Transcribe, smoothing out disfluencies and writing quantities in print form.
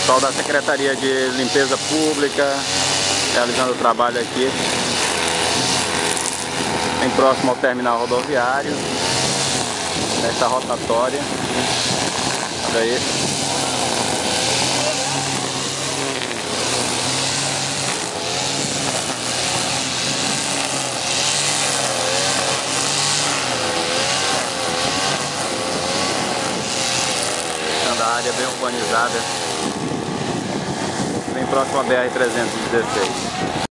Pessoal da Secretaria de Limpeza Pública realizando o trabalho aqui, bem próximo ao terminal rodoviário, nessa rotatória. Olha aí. A área bem urbanizada, bem próximo à BR-316.